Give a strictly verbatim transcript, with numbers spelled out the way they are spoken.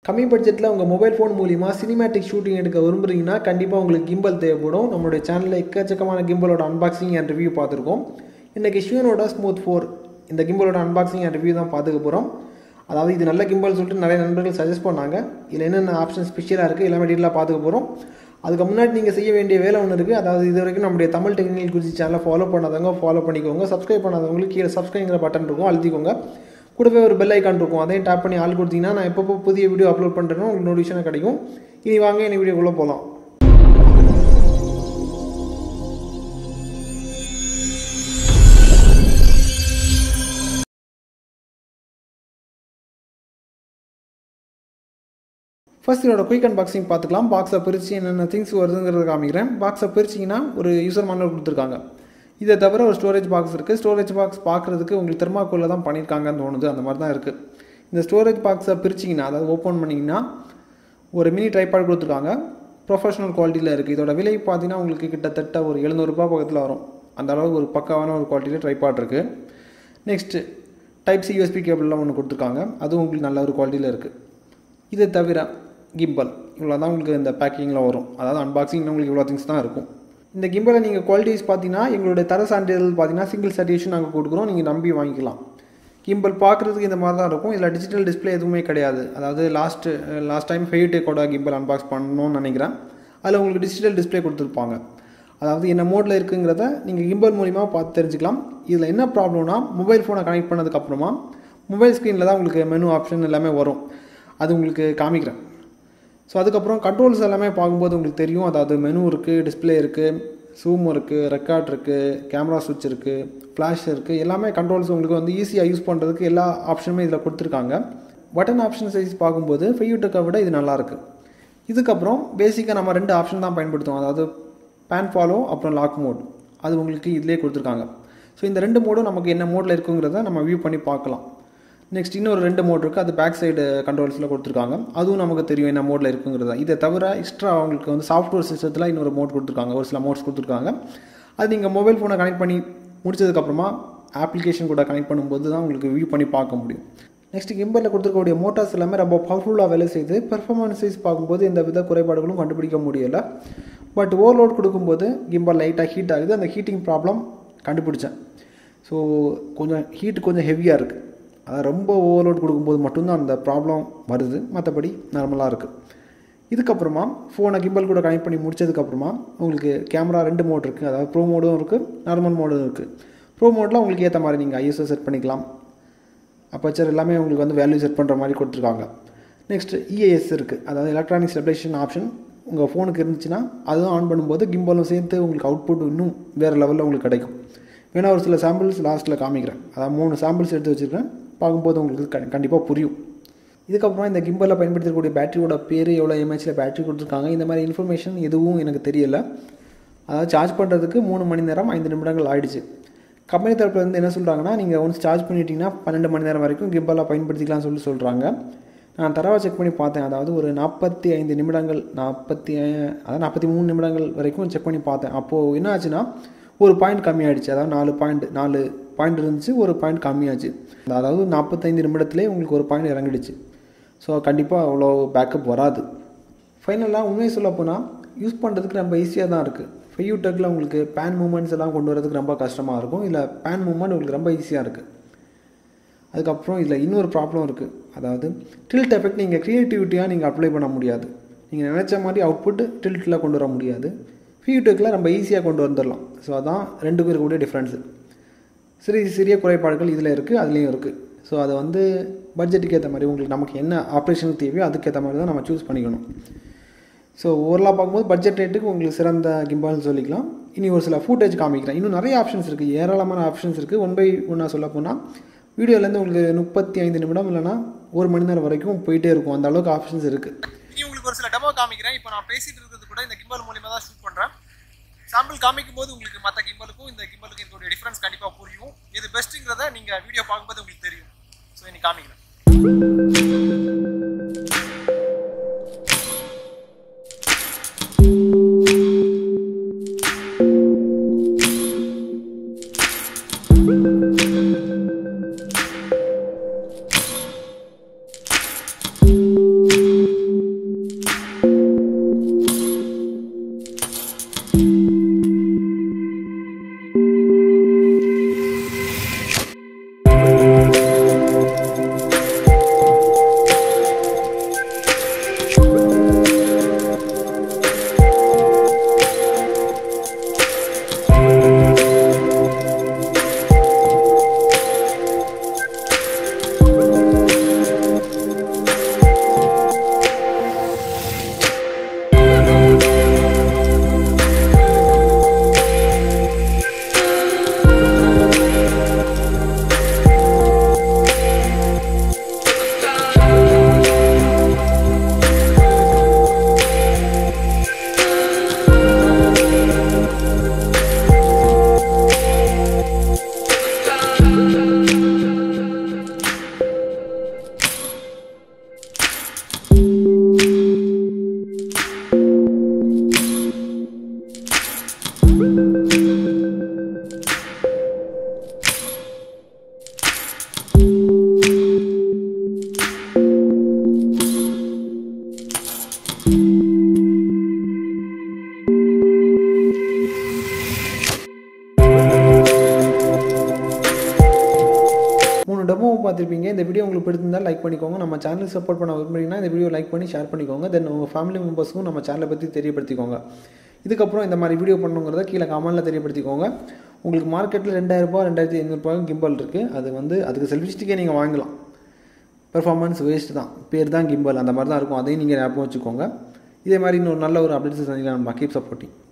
கம்மி பட்ஜெட்டில் உங்கள் மொபைல் ஃபோன் மூலிமா சினிமேட்டிக் ஷூட்டிங் எடுக்க விரும்புகிறீங்கன்னா கண்டிப்பாக உங்களுக்கு கிம்பல் தேவைப்படும். நம்மளுடைய சேனலில் எக்கச்சக்கமான கிம்பலோட அன்பாக்சிங் அண்ட் ரிவ்யூ பார்த்துருக்கோம். இன்றைக்கி ஷியோனோட ஸ்மூத் ஃபோர் இந்த கிம்பலோட அன்பாக்சிங் அண்ட் ரிவ்யூ தான் பார்த்துக்க போகிறோம். அதாவது இது நல்ல கிம்பல் சொல்லிட்டு நிறைய நண்பர்கள் சஜஸ்ட் பண்ணாங்க. இதில் என்னென்ன ஆப்ஷன் ஸ்பெஷலாக இருக்குது எல்லாமே டீட்டெயிலாக பார்த்துக்க போகிறோம். அதுக்கு முன்னாடி நீங்கள் செய்ய வேண்டிய வேலை ஒன்று இருக்குது. அதாவது இது வரைக்கும் நம்முடைய தமிழ் டெக்னிக்கல் குறிச்சி சேனலை ஃபாலோ பண்ணாதவங்க ஃபாலோ பண்ணிக்கோங்க. சப்ஸ்கிரைப் பண்ணாதவங்களுக்கு கீழே சப்ஸ்கிரைங்கிற பட்டன் இருக்கும், அழுத்திக்கோங்க. கூடவே ஒரு பெல் ஐக்கான் இருக்கும், அதையும் டேப் பண்ணி ஆள் கொடுத்தீங்கன்னா நான் எப்பப்போ புதிய வீடியோ அப்லோட் பண்ணுறேனோ உங்களுக்கு நோட்டிஃபிகேஷன் கிடைக்கும். இனி வாங்க இந்த வீடியோக்குள்ளே போகலாம். ஃபர்ஸ்ட் இதோட குயிக் அன்பாக்சிங் பார்த்துக்கலாம். பாக்ஸை பிரித்து என்னென்ன திங்ஸ் வருதுங்கிறத காமிக்கிறேன். பாக்ஸை பிரிச்சிங்கன்னா ஒரு யூசர் மேனுவல் கொடுத்துருக்காங்க. இதை தவிர ஒரு ஸ்டோரேஜ் பாக்ஸ் இருக்குது. ஸ்டோரேஜ் பாக்ஸ் பார்க்குறதுக்கு உங்களுக்கு தெர்மாக்கோலில் தான் பண்ணியிருக்காங்கன்னு தோணுது, அந்த மாதிரி தான் இருக்குது. இந்த ஸ்டோரேஜ் பாக்ஸை பிரிச்சிங்கன்னா, அதாவது ஓப்பன் பண்ணிங்கன்னா ஒரு மினி ட்ரைபாட் கொடுத்துருக்காங்க. ப்ரொஃபஷனல் குவாலிட்டியில் இருக்குது. இதோட விலை பார்த்தீங்கன்னா உங்களுக்கு கிட்டத்தட்ட ஒரு எழுநூறுபா பக்கத்தில் வரும். அந்த அளவுக்கு ஒரு பக்காவான ஒரு குவாலிட்டியில் ட்ரைபாட் இருக்குது. நெக்ஸ்ட்டு டைப் சி யூஎஸ்பி கேபிள்லாம் ஒன்று கொடுத்துருக்காங்க, அதுவும் உங்களுக்கு நல்ல ஒரு குவாலிட்டியில் இருக்குது. இதை தவிர கிம்பல் இவ்வளோ தான் உங்களுக்கு இந்த பேக்கிங்கில் வரும். அதாவது அன்பாக்சிங்கில் உங்களுக்கு இவ்வளோ திங்ஸ் தான் இருக்கும். இந்த கிம்பலை நீங்கள் குவாலிட்டிஸ் பார்த்தீங்கன்னா எங்களுடைய தர சான்றிதழ் பார்த்தீங்கன்னா சிங்கிள் சர்டிஃபிகேஷன் நாங்கள் கொடுக்குறோம், நீங்கள் நம்பி வாங்கிக்கலாம். கிம்பல் பார்க்குறதுக்கு இந்த மாதிரி தான் இருக்கும். இதில் டிஜிட்டல் டிஸ்பிளே எதுவுமே கிடையாது. அதாவது லாஸ்ட்டு லாஸ்ட் டைம் ஃபெய்டேக்கோட கிம்பல் அன்பாக்ஸ் பண்ணணும்னு நினைக்கிறேன். அதில் உங்களுக்கு டிஜிட்டல் டிஸ்பிளே கொடுத்துருப்பாங்க. அதாவது என்ன மோடில் இருக்குங்கிறத நீங்கள் கிம்பல் மூலிமா பார்த்து தெரிஞ்சுக்கலாம். இதில் என்ன ப்ராப்ளம்னா, மொபைல் ஃபோனை கனெக்ட் பண்ணதுக்கப்புறமா மொபைல் ஸ்க்ரீனில் தான் உங்களுக்கு மெனு ஆப்ஷன் எல்லாமே வரும். அது உங்களுக்கு காமிக்கிறேன். ஸோ அதுக்கப்புறம் கண்ட்ரோல்ஸ் எல்லாமே பார்க்கும்போது உங்களுக்கு தெரியும். அதாவது மெனு இருக்குது, டிஸ்பிளே இருக்குது, ஜூம் இருக்குது, ரெக்கார்ட் இருக்குது, கேமரா சுவிட்ச் இருக்குது, ஃப்ளாஷ் இருக்குது. எல்லாமே கண்ட்ரோல்ஸ் உங்களுக்கு வந்து ஈஸியாக யூஸ் பண்ணுறதுக்கு எல்லா ஆப்ஷனுமே இதில் கொடுத்துருக்காங்க. பட்டன் ஆப்ஷன் சைஸ் பார்க்கும்போது ஃபெய்யூட்டெக்கை விட இது நல்லாயிருக்கு. இதுக்கப்புறம் பேசிக்காக நம்ம ரெண்டு ஆப்ஷன் தான் பயன்படுத்துவோம். அதாவது பேன் ஃபாலோ அப்புறம் லாக் மோட், அது உங்களுக்கு இதிலே கொடுத்துருக்காங்க. ஸோ இந்த ரெண்டு மோடும் நமக்கு என்ன மோடில் இருக்குங்கிறத நம்ம வியூ பண்ணி பார்க்கலாம். நெக்ஸ்ட் இன்னொரு ரெண்டு மோட் இருக்குது, அது பேக் சைடு கண்ட்ரோல்ஸில் கொடுத்துருக்காங்க. அதுவும் நமக்கு தெரியும் என்ன மோடில் இருக்குங்கிறதா. இதை தவிர எக்ஸ்ட்ரா அவங்களுக்கு வந்து சாஃப்ட்வேர் சிஸ்டத்தில் இன்னொரு மோட் கொடுத்துருக்காங்க, ஒரு சில மோட்ஸ் கொடுத்துருக்காங்க. அது நீங்கள் மொபைல் ஃபோனை கனெக்ட் பண்ணி முடிச்சதுக்கப்புறமா அப்ளிகேஷன் கூட கனெக்ட் பண்ணும்போது தான் உங்களுக்கு வியூ பண்ணி பார்க்க முடியும். நெக்ஸ்ட் கிம்பலில் கொடுத்துருக்கக்கூடிய மோட்டார்ஸ் எல்லாமே ரொம்ப பவர்ஃபுல்லாக வேலை செய்யுது. பெர்ஃபார்மன்ஸ் வைஸ் பார்க்கும்போது எந்த வித குறைபாடுகளும் கண்டுபிடிக்க முடியலை. பட் ஓவர்லோட் கொடுக்கும்போது கிம்பல் லைட்டாக ஹீட் ஆகுது. அந்த ஹீட்டிங் ப்ராப்ளம் கண்டுபிடிச்சேன். ஸோ கொஞ்சம் ஹீட் கொஞ்சம் ஹெவியாக இருக்குது. அதை ரொம்ப ஓவர்லோட் கொடுக்கும்போது மட்டும்தான் அந்த ப்ராப்ளம் வருது. மற்றபடி நார்மலாக இருக்குது. இதுக்கப்புறமா ஃபோனை கிம்பல் கூட கனெக்ட் பண்ணி முடிச்சதுக்கப்புறமா உங்களுக்கு கேமரா ரெண்டு மோட் இருக்குது. அதாவது ப்ரோ மோடும் இருக்குது, நார்மல் மோடும் இருக்குது. ப்ரோ மோடில் உங்களுக்கு ஏற்ற மாதிரி நீங்கள் ஐஎஸ்ஓ செட் பண்ணிக்கலாம். அப்பச்சர் எல்லாமே உங்களுக்கு வந்து வேல்யூ செட் பண்ணுற மாதிரி கொடுத்துருக்காங்க. நெக்ஸ்ட்டு இஏஎஸ் இருக்குது, அதாவது எலக்ட்ரானிக் ஸ்டெபிலைசேஷன் ஆப்ஷன் உங்கள் ஃபோனுக்கு இருந்துச்சுன்னா அதுவும் ஆன் பண்ணும்போது கிம்பலும் சேர்த்து உங்களுக்கு அவுட்புட் இன்னும் வேறு லெவலில் உங்களுக்கு கிடைக்கும். வேணா ஒரு சில சாம்பிள்ஸ் லாஸ்ட்டில் காமிக்கிறேன். அதாவது மூணு சாம்பிள்ஸ் எடுத்து வச்சுருக்கேன், பார்க்கும்போது உங்களுக்கு க கண்டிப்பாக புரியும். இதுக்கப்புறம் இந்த கிம்பலில் பயன்படுத்தக்கூடிய பேட்டரியோட பேர், எவ்வளோ எம்ஏஹெச்சில் பேட்டரி கொடுத்துருக்காங்க, இந்த மாதிரி இன்ஃபர்மேஷன் எதுவும் எனக்கு தெரியலை. அதாவது சார்ஜ் பண்ணுறதுக்கு மூணு மணி நேரம் ஐந்து நிமிடங்கள் ஆகிடுச்சு. கம்பெனி தரப்புலேருந்து என்ன சொல்கிறாங்கன்னா, நீங்கள் ஒன்ஸ் சார்ஜ் பண்ணிட்டீங்கன்னா பன்னெண்டு மணி நேரம் வரைக்கும் கிம்பலாக பயன்படுத்திக்கலாம்னு சொல்லி சொல்கிறாங்க. நான் தரவாக செக் பண்ணி பார்த்தேன். அதாவது ஒரு நாற்பத்தி ஐந்து நிமிடங்கள் நாற்பத்தி அதாவது நாற்பத்தி மூணு நிமிடங்கள் வரைக்கும் செக் பண்ணி பார்த்தேன். அப்போது என்ன ஆச்சுன்னா ஒரு பாயிண்ட் கம்மியாகிடுச்சு. அதாவது நாலு பாயிண்ட் நாலு பாயிண்ட் இருந்துச்சு, ஒரு பாயிண்ட் கம்மியாச்சு. அதாவது நாற்பத்தைந்து நிமிடத்துலேயே உங்களுக்கு ஒரு பாயிண்ட் இறங்கிடுச்சு. ஸோ கண்டிப்பாக அவ்வளோ பேக்கப் வராது. ஃபைனலாக உண்மையை சொல்ல போனால் யூஸ் பண்ணுறதுக்கு ரொம்ப ஈஸியாக தான் இருக்குது. ஃபெய்யூட்டெக்கில் உங்களுக்கு பேன் மூமெண்ட்ஸ் எல்லாம் கொண்டு வரதுக்கு ரொம்ப கஷ்டமாக இருக்கும். இல்லை பேன் மூமெண்ட் உங்களுக்கு ரொம்ப ஈஸியாக இருக்குது. அதுக்கப்புறம் இதில் இன்னொரு ப்ராப்ளம் இருக்குது. அதாவது டில்ட் எஃபெக்ட் நீங்கள் க்ரியேட்டிவிட்டியாக நீங்கள் அப்ளை பண்ண முடியாது. நீங்கள் நினச்ச மாதிரி அவுட்புட் டில்ட்டில் கொண்டு வர முடியாது. ஃபெய்யூட்டெக்கில் நம்ம ஈஸியாக கொண்டு வந்துடலாம். ஸோ அதான் ரெண்டுக்கும் இருக்கக்கூடிய டிஃப்ரென்ஸு. சிறிய சிறிய குறைபாடுகள் இதில் இருக்குது, அதுலேயும் இருக்குது. ஸோ அதை வந்து பட்ஜெட்டுக்கு ஏற்ற மாதிரி உங்களுக்கு நமக்கு என்ன ஆப்ரேஷனுக்கு தேவையோ அதுக்கேற்ற மாதிரி தான் நம்ம சூஸ் பண்ணிக்கணும். ஸோ ஓவரலாக பார்க்கும்போது பட்ஜெட் ரேட்டுக்கு உங்களுக்கு சிறந்த கிம்பால்னு சொல்லிக்கலாம். இனி ஒரு சில ஃபுட்டேஜ் காமிக்கிறேன். இன்னும் நிறைய ஆப்ஷன்ஸ் இருக்குது, ஏராளமான ஆப்ஷன்ஸ் இருக்குது. ஒன் பை ஒன்னாக சொல்ல போனால் வீடியோலேருந்து உங்களுக்கு முப்பத்தி ஐந்து நிமிடம் இல்லைனா ஒரு மணி நேரம் வரைக்கும் போயிட்டே இருக்கும். அந்த அளவுக்கு ஆப்ஷன்ஸ் இருக்குது. இனி உங்களுக்கு ஒரு சில டெமோ காமிக்கிறேன். இப்போ நான் பேசிட்டு இருக்கிறது கூட இந்த கிம்பல் மூலியமாக தான் ஷூட் பண்ணுறேன். சாம்பிள் காமிக்கும் போது உங்களுக்கு மற்ற கிம்பலுக்கும் இந்த கிம்பலுக்கும் இருக்கக்கூடிய டிஃப்ரென்ஸ் கண்டிப்பாக புரியும். இது பெஸ்ட்டுங்கிறத நீங்கள் வீடியோ பார்க்கும்போது உங்களுக்கு தெரியும். ஸோ இன்னைக்கு காமிக்கிறேன். Thank you. டெமோ பார்த்துருப்பீங்க. இந்த வீடியோ உங்களுக்கு பிடிச்சிருந்தால் லைக் பண்ணிக்கோங்க. நம்ம சேனலுக்கு சப்போர்ட் பண்ண விரும்புறீங்கன்னா இந்த வீடியோ லைக் பண்ணி ஷேர் பண்ணிக்கோங்க. தென் உங்கள் ஃபேமிலி மெம்பர்ஸுக்கும் நம்ம சேனலை பற்றி தெரியப்படுத்திக்கோங்க. இதுக்கப்புறம் இந்த மாதிரி வீடியோ பண்ணுங்கிறத கீழே கமெண்ட்டில் தெரியப்படுத்திக்கோங்க. உங்களுக்கு மார்க்கெட்டில் ரெண்டாயிரரூபா ரெண்டாயிரத்தி ஐநூறுரூபா கிம்பல் இருக்குது. அது வந்து அதுக்கு செல்ஃபி ஸ்டிக்கே நீங்கள் வாங்கலாம். பெர்ஃபார்மன்ஸ் வேஸ்ட் தான், பேர் தான் கிம்பல், அந்த மாதிரி தான் இருக்கும். அதையும் நீங்கள் ஞாபகம் வச்சுக்கோங்க. இதே மாதிரி இன்னொரு நல்ல ஒரு அப்டேட்ஸ் சந்திக்கலாம். நம்ம கீப் சப்போர்ட்டிங்.